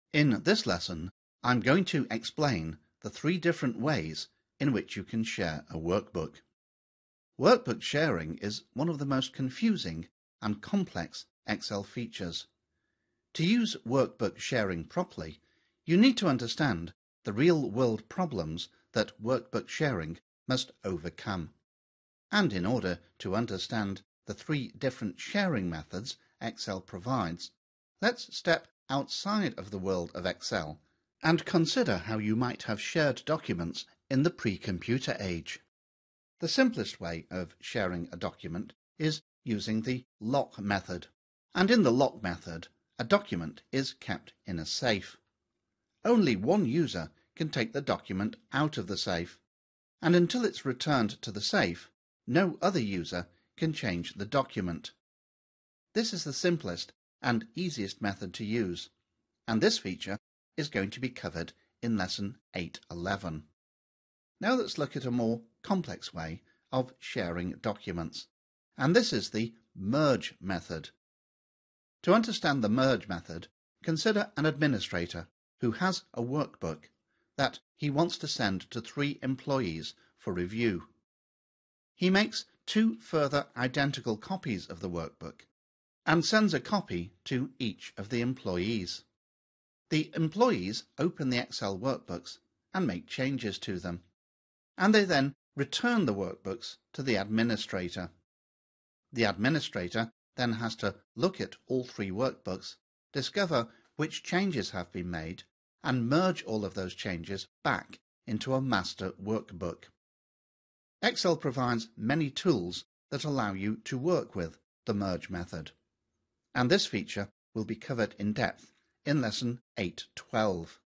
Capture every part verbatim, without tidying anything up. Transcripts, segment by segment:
In this lesson, I'm going to explain the three different ways in which you can share a workbook. Workbook sharing is one of the most confusing and complex Excel features. To use workbook sharing properly, you need to understand the real-world problems that workbook sharing must overcome. And in order to understand the three different sharing methods Excel provides, let's step outside of the world of Excel and consider how you might have shared documents in the pre-computer age. The simplest way of sharing a document is using the lock method. And in the lock method, a document is kept in a safe. Only one user can take the document out of the safe, and until it's returned to the safe, no other user can change the document. This is the simplest and easiest method to use, and this feature is going to be covered in lesson eight eleven. Now let's look at a more complex way of sharing documents, and this is the merge method. To understand the merge method, consider an administrator who has a workbook that he wants to send to three employees for review. He makes two further identical copies of the workbook and sends a copy to each of the employees. The employees open the Excel workbooks and make changes to them, and they then return the workbooks to the administrator. The administrator then has to look at all three workbooks, discover which changes have been made, and merge all of those changes back into a master workbook. Excel provides many tools that allow you to work with the merge method, and this feature will be covered in depth in lesson eight twelve.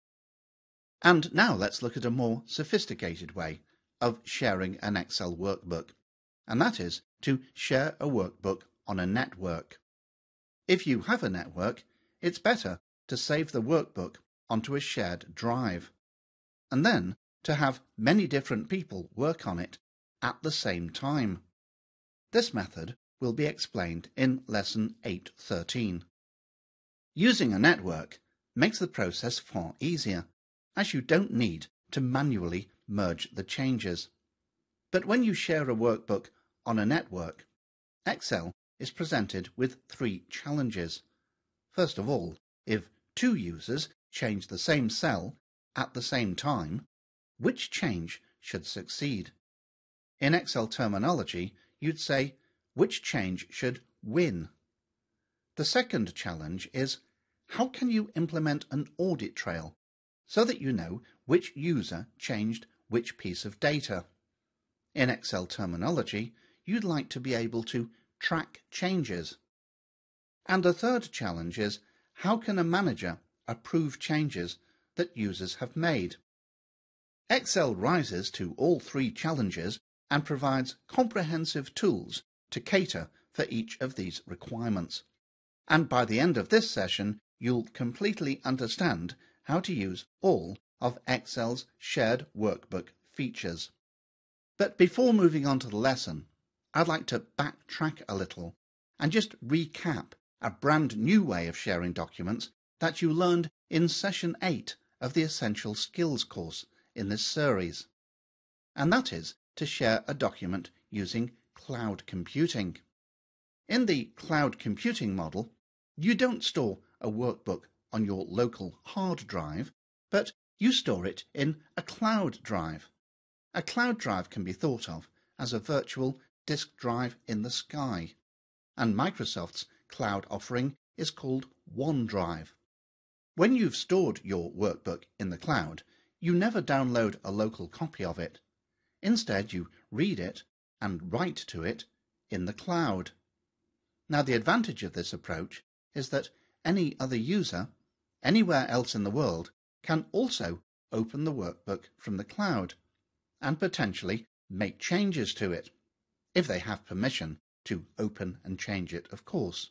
And now let's look at a more sophisticated way of sharing an Excel workbook, and that is to share a workbook on a network. If you have a network, it's better to save the workbook onto a shared drive, and then to have many different people work on it at the same time. This method will be explained in lesson eight thirteen. Using a network makes the process far easier, as you don't need to manually merge the changes. But when you share a workbook on a network, Excel is presented with three challenges. First of all, if two users change the same cell at the same time, which change should succeed? In Excel terminology, you'd say which change should win. The second challenge is how can you implement an audit trail so that you know which user changed which piece of data? In Excel terminology, you'd like to be able to track changes. And the third challenge is how can a manager approve changes that users have made? Excel rises to all three challenges and provides comprehensive tools to cater for each of these requirements. And by the end of this session, you'll completely understand how to use all of Excel's shared workbook features. But before moving on to the lesson, I'd like to backtrack a little and just recap a brand new way of sharing documents that you learned in session eight of the Essential Skills course in this series. And that is to share a document using cloud computing. In the cloud computing model, you don't store a workbook on your local hard drive, but you store it in a cloud drive. A cloud drive can be thought of as a virtual disk drive in the sky, and Microsoft's cloud offering is called OneDrive. When you've stored your workbook in the cloud, you never download a local copy of it. Instead, you read it and write to it in the cloud. Now, the advantage of this approach is that any other user, anywhere else in the world, can also open the workbook from the cloud and potentially make changes to it, if they have permission to open and change it, of course.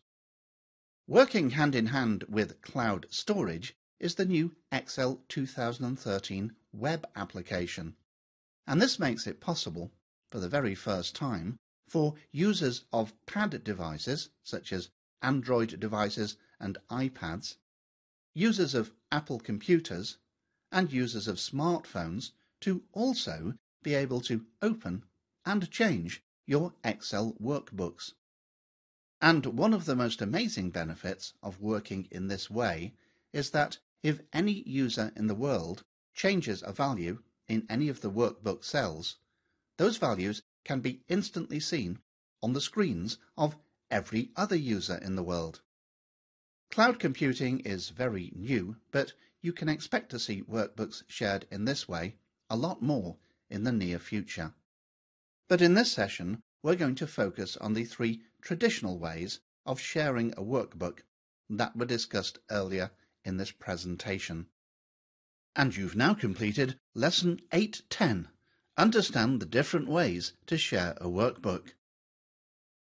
Working hand in hand with cloud storage is the new Excel two thousand thirteen web application, and this makes it possible, for the very first time, for users of pad devices, such as Android devices and iPads, users of Apple computers and users of smartphones to also be able to open and change your Excel workbooks. And one of the most amazing benefits of working in this way is that if any user in the world changes a value in any of the workbook cells, those values can be instantly seen on the screens of every other user in the world. Cloud computing is very new, but you can expect to see workbooks shared in this way a lot more in the near future. But in this session, we're going to focus on the three traditional ways of sharing a workbook that were discussed earlier in this presentation. And you've now completed Lesson eight ten. Understand the different ways to share a workbook.